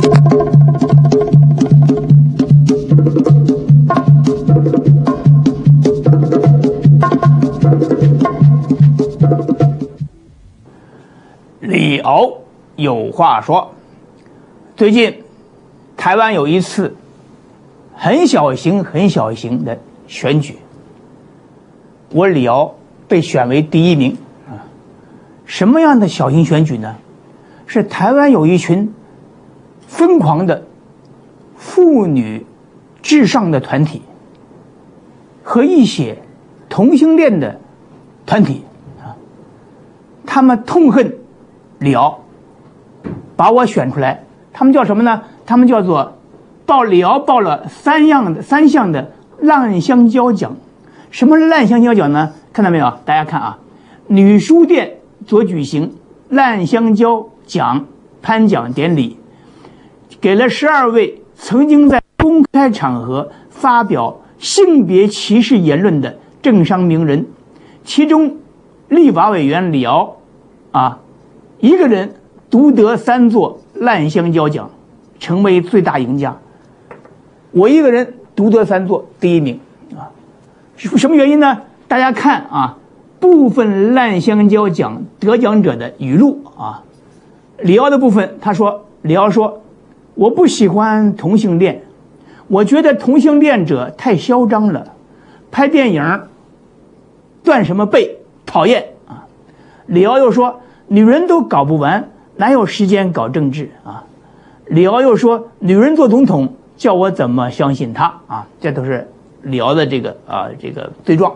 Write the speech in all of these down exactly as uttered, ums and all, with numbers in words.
李敖有话说。最近台湾有一次很小型很小型的选举，我李敖被选为第一名啊。什么样的小型选举呢？是台湾有一群疯狂的妇女至上的团体和一些同性恋的团体啊，他们痛恨李敖，把我选出来。他们叫什么呢？他们叫做报李敖报了三样的三项的烂香蕉奖。什么是烂香蕉奖呢？看到没有？大家看啊，女书店所举行烂香蕉奖颁奖典礼，给了十二位曾经在公开场合发表性别歧视言论的政商名人，其中立法委员李敖啊，一个人独得三座烂香蕉奖，成为最大赢家。我一个人独得三座，第一名啊！什么原因呢？大家看啊，部分烂香蕉奖得奖者的语录啊。李敖的部分，他说：“李敖说，我不喜欢同性恋，我觉得同性恋者太嚣张了，拍电影断什么背，讨厌啊。”李敖又说：“女人都搞不完，哪有时间搞政治啊？”李敖又说：“女人做总统，叫我怎么相信她啊？”这都是李敖的这个啊这个罪状。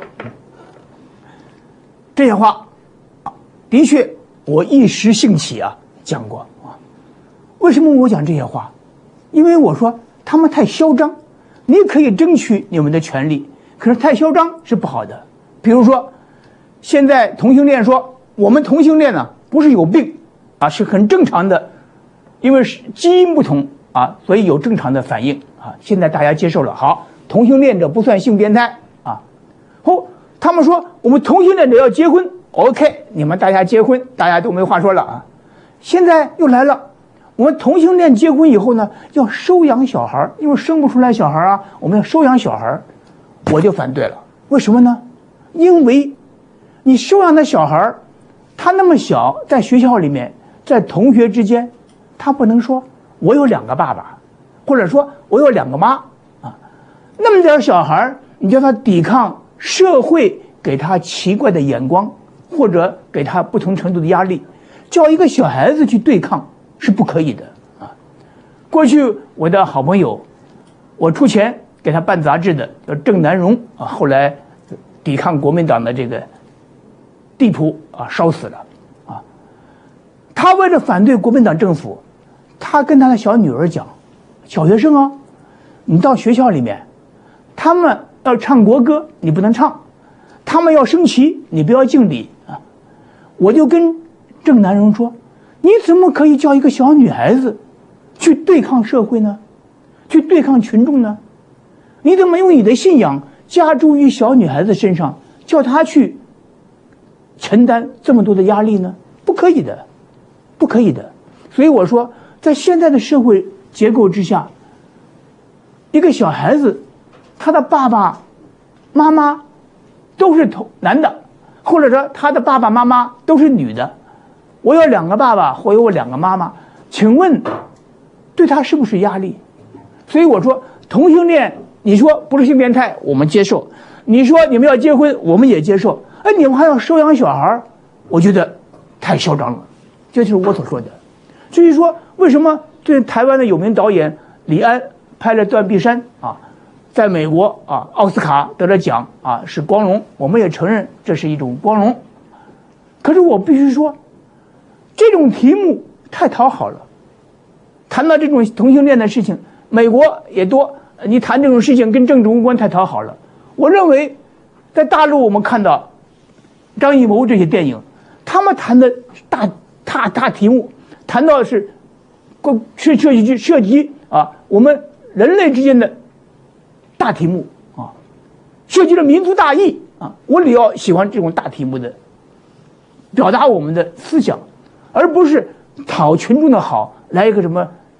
这些话，的确我一时兴起啊讲过啊。为什么我讲这些话？因为我说他们太嚣张，你可以争取你们的权利，可是太嚣张是不好的。比如说，现在同性恋说我们同性恋呢不是有病啊，是很正常的。因为是基因不同啊，所以有正常的反应啊。现在大家接受了，好，同性恋者不算性变态啊。哦，他们说我们同性恋者要结婚 ，OK， 你们大家结婚，大家都没话说了啊。现在又来了，我们同性恋结婚以后呢，要收养小孩，因为生不出来小孩啊，我们要收养小孩，我就反对了。为什么呢？因为你收养的小孩，他那么小，在学校里面，在同学之间。他不能说我有两个爸爸，或者说我有两个妈啊，那么点小孩，你叫他抵抗社会给他奇怪的眼光，或者给他不同程度的压力，叫一个小孩子去对抗是不可以的啊。过去我的好朋友，我出钱给他办杂志的叫郑南榕啊，后来抵抗国民党的这个地铺啊烧死了啊。他为了反对国民党政府。他跟他的小女儿讲，小学生啊，你到学校里面，他们要唱国歌，你不能唱；他们要升旗，你不要敬礼啊。我就跟郑南榕说，你怎么可以叫一个小女孩子去对抗社会呢？去对抗群众呢？你怎么用你的信仰加诸于小女孩子身上，叫她去承担这么多的压力呢？不可以的，不可以的。所以我说。在现在的社会结构之下，一个小孩子，他的爸爸妈妈都是同男的，或者说他的爸爸妈妈都是女的。我有两个爸爸，或有我两个妈妈，请问对他是不是压力？所以我说同性恋，你说不是性变态，我们接受；你说你们要结婚，我们也接受。哎，你们还要收养小孩，我觉得太嚣张了。这就是我所说的。至于说为什么对台湾的有名导演李安拍了《断臂山》啊，在美国啊奥斯卡得了奖啊是光荣，我们也承认这是一种光荣。可是我必须说，这种题目太讨好了。谈到这种同性恋的事情，美国也多，你谈这种事情跟政治无关，太讨好了。我认为，在大陆我们看到张艺谋这些电影，他们谈的大大大题目。谈到的是，涉涉及涉及啊，我们人类之间的大题目啊，涉及了民族大义啊。我李敖喜欢这种大题目的，表达我们的思想，而不是讨群众的好，来一个什么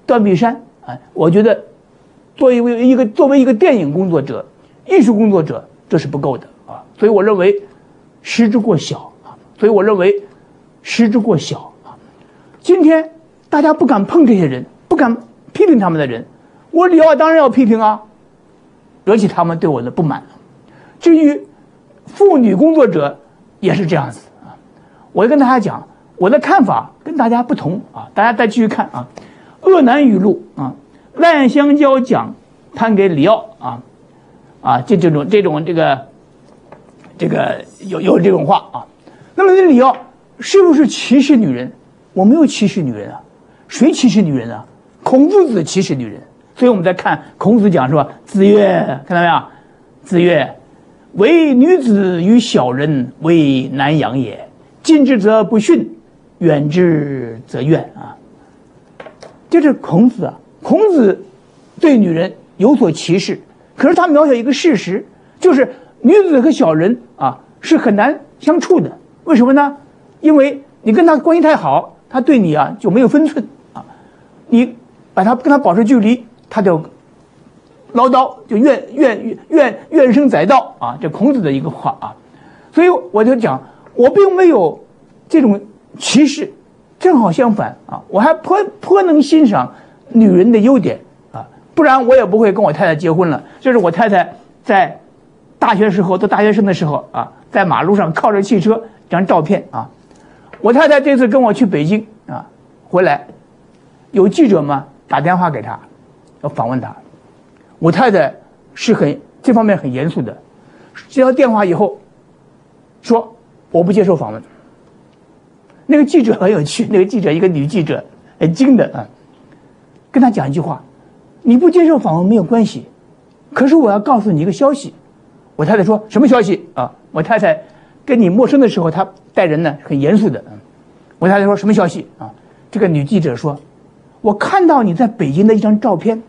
断臂山啊，我觉得作为一个作为一个电影工作者、艺术工作者，这是不够的啊。所以我认为失之过小啊，所以我认为失之过小啊。今天大家不敢碰这些人，不敢批评他们的人，我李敖当然要批评啊，惹起他们对我的不满。至于妇女工作者也是这样子啊，我跟大家讲，我的看法跟大家不同啊，大家再继续看啊。鄂南语录啊，烂香蕉奖颁给李敖啊啊，这这种这种这个这个有有这种话啊。那么这李敖是不是歧视女人？我没有歧视女人啊，谁歧视女人啊？孔夫子歧视女人。所以我们在看孔子讲说，子曰，看到没有？子曰，唯女子与小人，为难养也。近之则不逊，远之则怨啊。这是孔子啊，孔子对女人有所歧视，可是他描写一个事实，就是女子和小人啊是很难相处的。为什么呢？因为你跟他关系太好，他对你啊就没有分寸啊，你把他跟他保持距离，他就唠叨，就怨怨怨怨声载道啊，这孔子的一个话啊。所以我就讲，我并没有这种歧视，正好相反啊，我还颇颇能欣赏女人的优点啊，不然我也不会跟我太太结婚了。这是我太太在大学时候，都大学生的时候啊，在马路上靠着汽车一张照片啊。我太太这次跟我去北京啊，回来有记者嘛打电话给她，要访问她。我太太是很这方面很严肃的，接到电话以后说我不接受访问。那个记者很有趣，那个记者一个女记者很精的啊，跟他讲一句话：你不接受访问没有关系，可是我要告诉你一个消息。我太太说什么消息啊？我太太跟你陌生的时候，她待人呢很严肃的。我太太说什么消息啊？这个女记者说，我看到你在北京的一张照片，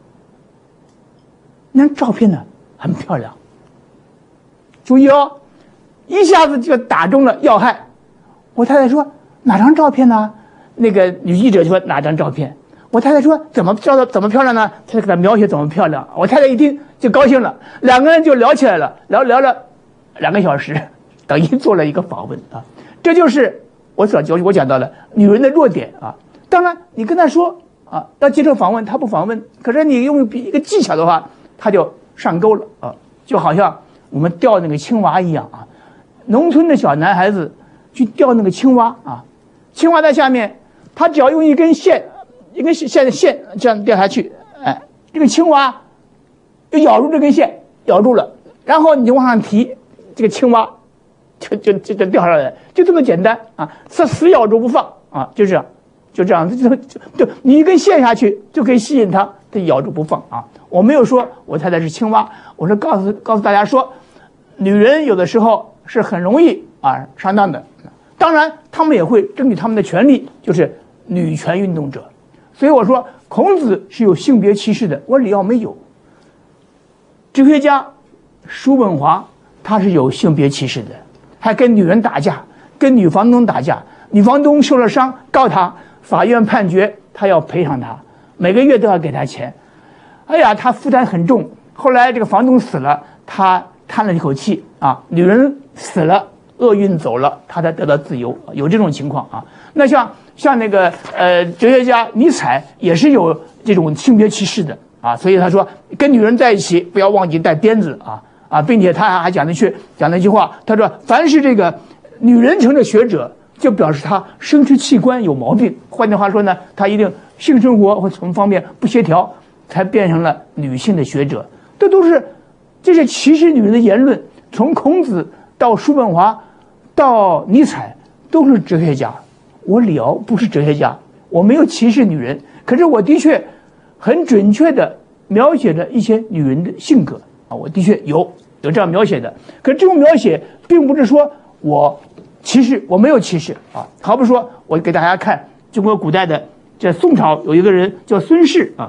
那张照片呢很漂亮。注意哦，一下子就打中了要害。我太太说哪张照片呢？那个女记者说哪张照片？我太太说怎么照的怎么漂亮呢？她给她描写怎么漂亮。我太太一听就高兴了，两个人就聊起来了，聊聊了两个小时，等于做了一个访问啊。这就是我所我讲到的女人的弱点啊。当然你跟她说啊要接受访问，她不访问，可是你用一个技巧的话，她就上钩了啊，就好像我们钓那个青蛙一样啊。农村的小男孩子去钓那个青蛙啊，青蛙在下面，他只要用一根线，一根线的线这样掉下去，哎，这个青蛙就咬住这根线，咬住了，然后你就往上提，这个青蛙就就就就掉下来了，就这么简单啊，死死咬住不放啊，就这样，就这样，就就就你一根线下去就可以吸引它，它咬住不放啊。我没有说我太太是青蛙，我是告诉告诉大家说，女人有的时候是很容易啊上当的。当然他们也会争取他们的权利，就是女权运动者。所以我说孔子是有性别歧视的，我李敖没有。哲学家叔本华他是有性别歧视的，还跟女人打架，跟女房东打架，女房东受了伤告他，法院判决他要赔偿他，每个月都要给他钱。哎呀，他负担很重。后来这个房东死了，他叹了一口气啊，女人死了，厄运走了，他才得到自由，有这种情况啊。那像像那个呃哲学家尼采也是有这种性别歧视的啊，所以他说跟女人在一起不要忘记带鞭子啊啊，并且他还讲了句讲了一句话，他说凡是这个女人成的学者，就表示他生殖器官有毛病，换句话说呢，他一定性生活或什么方面不协调，才变成了女性的学者。这都是这是歧视女人的言论，从孔子到叔本华到尼采都是哲学家。我李敖不是哲学家，我没有歧视女人，可是我的确很准确的描写了一些女人的性格啊，我的确有有这样描写的。可是这种描写并不是说我歧视，我没有歧视啊。好比说我给大家看中国古代的，这宋朝有一个人叫孙氏啊，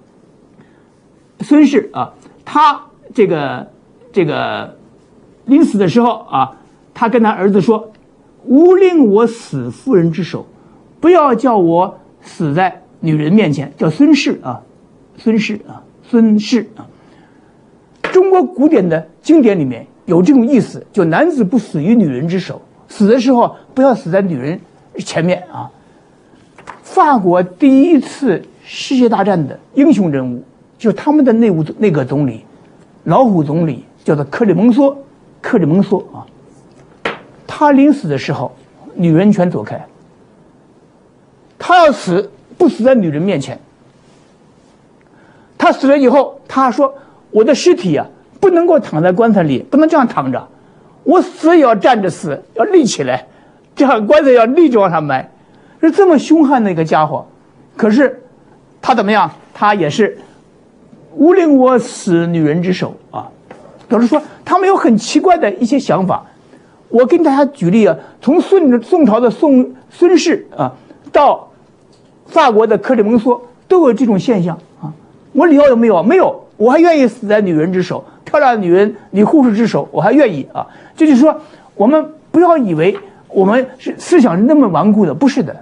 孙氏啊，他这个这个临死的时候啊，他跟他儿子说，勿令我死妇人之手，不要叫我死在女人面前，叫孙氏啊，孙氏啊，孙氏啊。中国古典的经典里面有这种意思，就男子不死于女人之手，死的时候不要死在女人前面啊。法国第一次世界大战的英雄人物，就是他们的内务内阁总理，老虎总理，叫做克里蒙梭，克里蒙梭啊。他临死的时候，女人全走开。他要死，不死在女人面前。他死了以后，他说：“我的尸体啊，不能够躺在棺材里，不能这样躺着，我死也要站着死，要立起来，这样棺材要立着往上埋。”是这么凶悍的一个家伙，可是他怎么样？他也是无令我死女人之手啊！表示说他们有很奇怪的一些想法。我跟大家举例啊，从宋宋朝的宋孙氏啊，到法国的克里蒙梭，都有这种现象啊。我李敖有没有？没有，我还愿意死在女人之手，漂亮的女人女护士之手，我还愿意啊。这就是说，我们不要以为我们是思想是那么顽固的，不是的。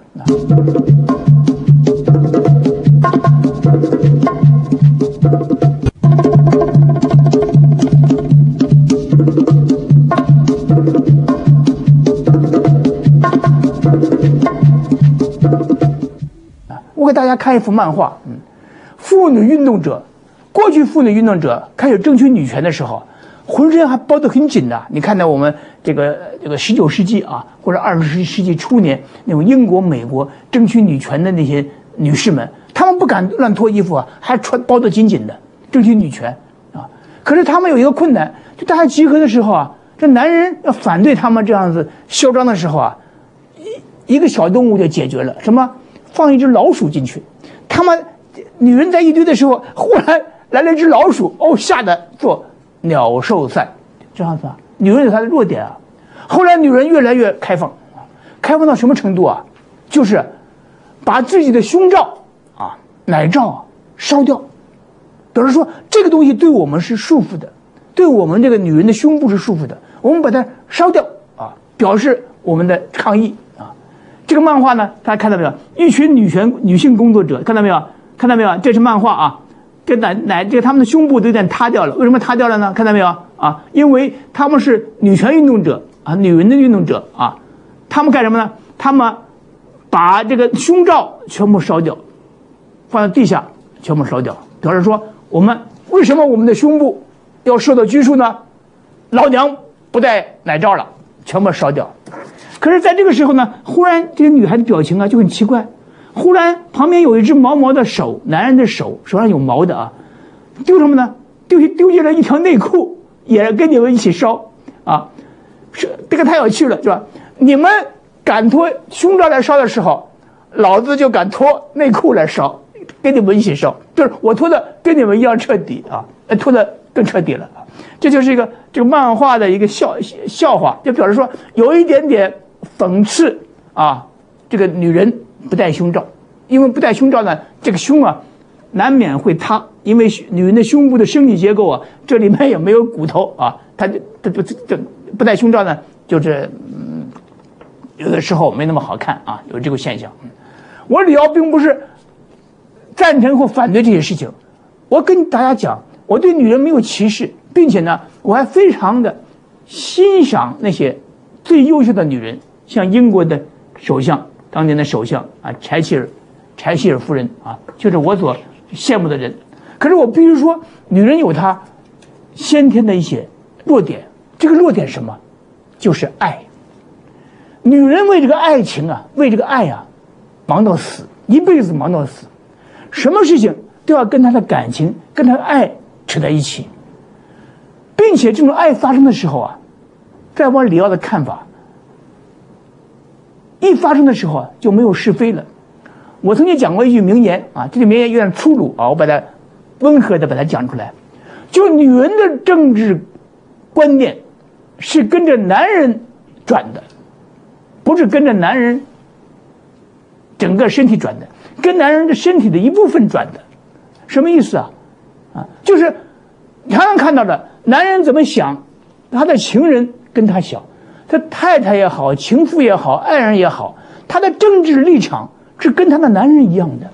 我给大家看一幅漫画，嗯，妇女运动者，过去妇女运动者开始争取女权的时候，浑身还包得很紧的。你看到我们这个这个十九世纪啊，或者二十世纪初年那种英国、美国争取女权的那些女士们，她们不敢乱脱衣服啊，还穿包得紧紧的，争取女权啊。可是她们有一个困难，就大家集合的时候啊，这男人要反对他们这样子嚣张的时候啊，一一个小动物就解决了，什么？放一只老鼠进去，他们女人在一堆的时候，忽然来了一只老鼠，哦，吓得做鸟兽散，这样子啊。女人有她的弱点啊。后来女人越来越开放，开放到什么程度啊？就是把自己的胸罩啊、奶罩啊烧掉，表示说这个东西对我们是束缚的，对我们这个女人的胸部是束缚的，我们把它烧掉啊，表示我们的抗议。这个漫画呢，大家看到没有？一群女权女性工作者，看到没有？看到没有？这是漫画啊，这奶奶这个他们的胸部都有点塌掉了。为什么塌掉了呢？看到没有啊？因为他们是女权运动者啊，女人的运动者啊，他们干什么呢？他们把这个胸罩全部烧掉，放在地下全部烧掉，表示说我们为什么我们的胸部要受到拘束呢？老娘不戴奶罩了，全部烧掉。可是，在这个时候呢，忽然这个女孩的表情啊就很奇怪。忽然旁边有一只毛毛的手，男人的手，手上有毛的啊，丢什么呢？丢丢进了一条内裤，也跟你们一起烧啊！是这个太有趣了，是吧？你们敢脱胸罩来烧的时候，老子就敢脱内裤来烧，跟你们一起烧，就是我脱的跟你们一样彻底啊，脱的更彻底了啊！这就是一个这个漫画的一个笑笑话，就表示说有一点点讽刺啊，这个女人不戴胸罩，因为不戴胸罩呢，这个胸啊难免会塌，因为女人的胸部的生理结构啊，这里面也没有骨头啊，她就她不这不戴胸罩呢，就是嗯，有的时候没那么好看啊，有这个现象。我李敖并不是赞成或反对这些事情，我跟大家讲，我对女人没有歧视，并且呢，我还非常的欣赏那些最优秀的女人，像英国的首相，当年的首相啊，柴契尔，柴契尔夫人啊，就是我所羡慕的人。可是我必须说，女人有她先天的一些弱点，这个弱点是什么？就是爱。女人为这个爱情啊，为这个爱啊，忙到死，一辈子忙到死，什么事情都要跟她的感情、跟她的爱扯在一起，并且这种爱发生的时候啊，在我李敖的看法，一发生的时候啊，就没有是非了。我曾经讲过一句名言啊，这个名言有点粗鲁啊，我把它温和的把它讲出来。就女人的政治观念是跟着男人转的，不是跟着男人整个身体转的，跟男人的身体的一部分转的。什么意思啊？啊，就是常常看到的，男人怎么想，他的情人跟他想，他太太也好，情妇也好，爱人也好，他的政治立场是跟他的男人一样的，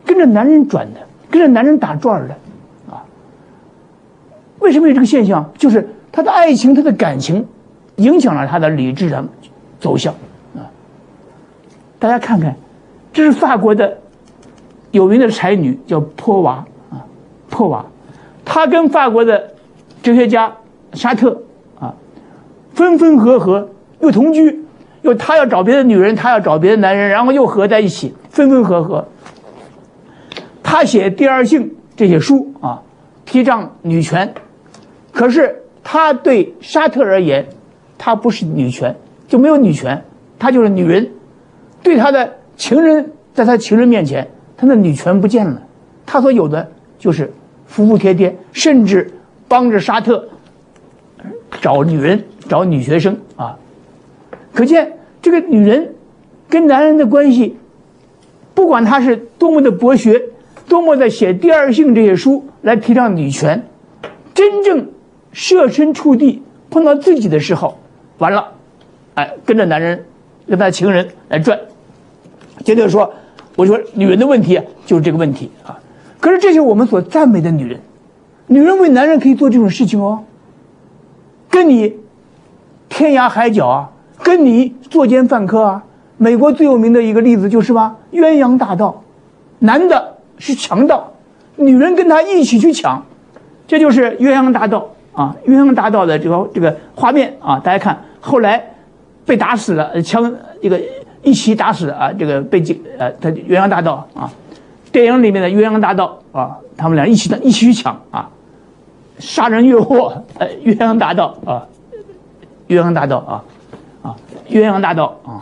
跟着男人转的，跟着男人打转的，啊，为什么有这个现象？就是他的爱情，他的感情，影响了他的理智的走向，啊，大家看看，这是法国的有名的才女，叫坡娃啊，坡娃，她跟法国的哲学家沙特啊，分分合合，又同居，又他要找别的女人，他要找别的男人，然后又合在一起，分分合合。他写《第二性》这些书啊，提倡女权，可是他对沙特而言，他不是女权，就没有女权，他就是女人。对他的情人，在他情人面前，他的女权不见了，他所有的就是服服帖帖，甚至帮着沙特找女人，找女学生啊。可见这个女人跟男人的关系，不管她是多么的博学，多么的写《第二性》这些书来提倡女权，真正设身处地碰到自己的时候，完了，哎，跟着男人，跟他情人来转。接着说，我说女人的问题啊，就是这个问题啊。可是这是我们所赞美的女人，女人为男人可以做这种事情哦，跟你天涯海角啊，跟你作奸犯科啊。美国最有名的一个例子就是吧，鸳鸯大盗，男的是强盗，女人跟他一起去抢，这就是鸳鸯大盗啊，鸳鸯大盗的这个这个画面啊，大家看，后来被打死了，枪这个一起打死啊，这个被警呃，他鸳鸯大盗啊，电影里面的鸳鸯大盗啊，他们俩一起一起去抢啊，杀人越货，呃，鸳鸯大盗啊，鸳鸯大盗啊，啊，鸳鸯大盗啊。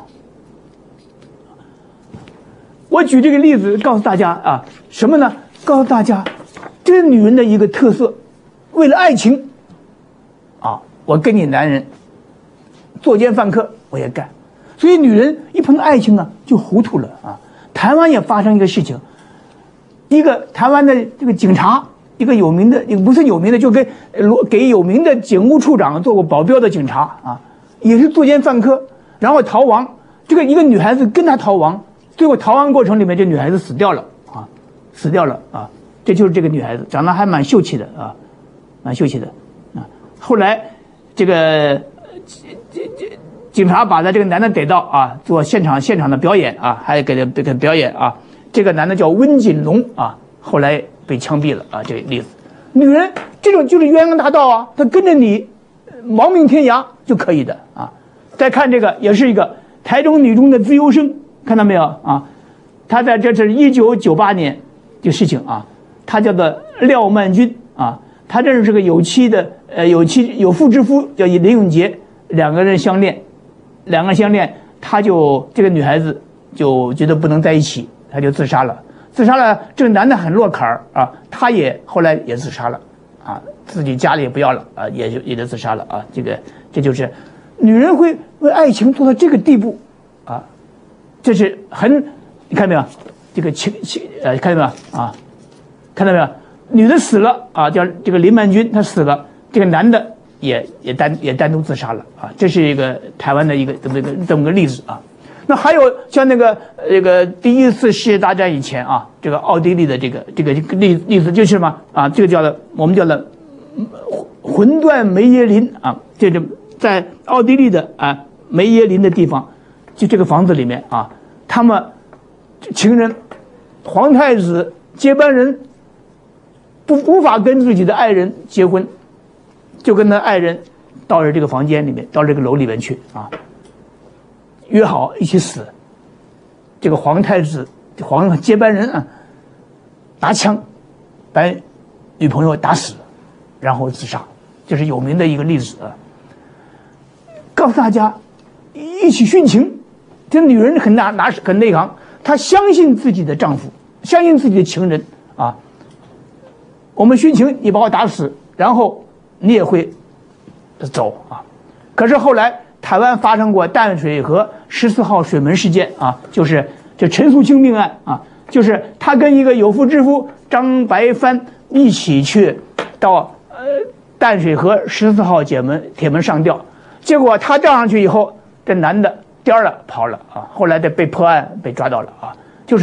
我举这个例子告诉大家啊，什么呢？告诉大家，这是女人的一个特色。为了爱情，啊，我跟你男人作奸犯科，我也干。所以女人一碰到爱情啊，就糊涂了啊。台湾也发生一个事情，一个台湾的这个警察，一个有名的，一个不是有名的，就给给有名的警务处长做过保镖的警察啊，也是作奸犯科，然后逃亡。这个一个女孩子跟他逃亡。最后逃亡过程里面，这女孩子死掉了啊，死掉了啊，这就是这个女孩子，长得还蛮秀气的啊，蛮秀气的啊。后来这个这这警察把他这个男的逮到啊，做现场现场的表演啊，还给他给他表演啊。这个男的叫温锦龙啊，后来被枪毙了啊，这个例子。女人这种就是鸳鸯大盗啊，他跟着你亡命天涯就可以的啊。再看这个，也是一个台中女中的自由生。看到没有啊？他在这是一九九八年的事情啊。他叫做廖曼君啊，他认识个有妻的呃有妻有妇之夫叫林永杰，两个人相恋，两个人相恋，他就这个女孩子就觉得不能在一起，他就自杀了。自杀了，这个男的很落坎儿啊，他也后来也自杀了啊，自己家里也不要了啊，也就也就自杀了啊。这个这就是女人会为爱情做到这个地步啊。这是很，你看到没有？这个情情呃，看到没有啊？看到没有？女的死了啊，叫这个林曼君，她死了，这个男的也也单也单独自杀了啊。这是一个台湾的一个这么一个这么个例子啊。那还有像那个这个第一次世界大战以前啊，这个奥地利的这个这个例例子就是什么啊？这个叫做我们叫做魂断梅耶林啊，这个在奥地利的啊梅耶林的地方。就这个房子里面啊，他们情人皇太子接班人不无法跟自己的爱人结婚，就跟他爱人到了这个房间里面，到这个楼里面去啊，约好一起死。这个皇太子皇接班人啊，拿枪把女朋友打死，然后自杀，这是有名的一个例子啊。告诉大家，一起殉情。这女人很拿拿很内行，她相信自己的丈夫，相信自己的情人啊。我们殉情，你把我打死，然后你也会走啊。可是后来台湾发生过淡水河十四号水门事件啊，就是这陈素清命案啊，就是他跟一个有妇之夫张白帆一起去到呃淡水河十四号铁门铁门上吊，结果他吊上去以后，这男的颠了跑了啊，后来的被破案被抓到了啊，就是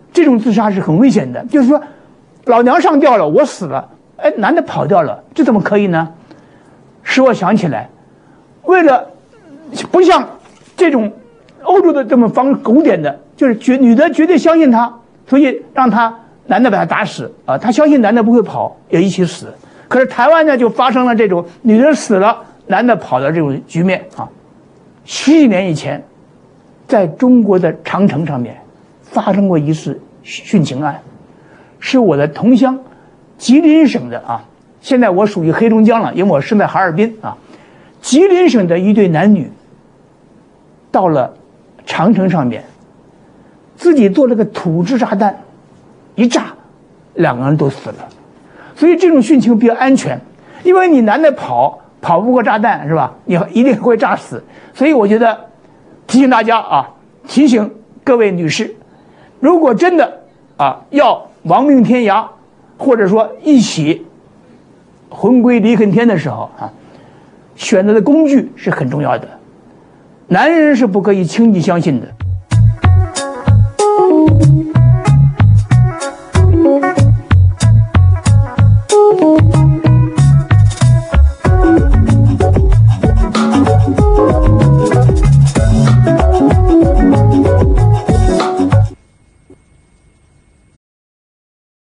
这种自杀是很危险的。就是说，老娘上吊了，我死了，哎，男的跑掉了，这怎么可以呢？使我想起来，为了不像这种欧洲的这么方古典的，就是绝女的绝对相信他，所以让他男的把他打死啊，他相信男的不会跑，也一起死。可是台湾呢，就发生了这种女的死了，男的跑的这种局面啊。十几年以前，在中国的长城上面发生过一次殉情案，是我的同乡，吉林省的啊。现在我属于黑龙江了，因为我生在哈尔滨啊。吉林省的一对男女到了长城上面，自己做了个土制炸弹，一炸，两个人都死了。所以这种殉情比较安全，因为你男的跑跑不过炸弹是吧？你一定会炸死。所以我觉得提醒大家啊，提醒各位女士，如果真的啊要亡命天涯，或者说一起魂归离恨天的时候啊，选择的工具是很重要的。男人是不可以轻易相信的。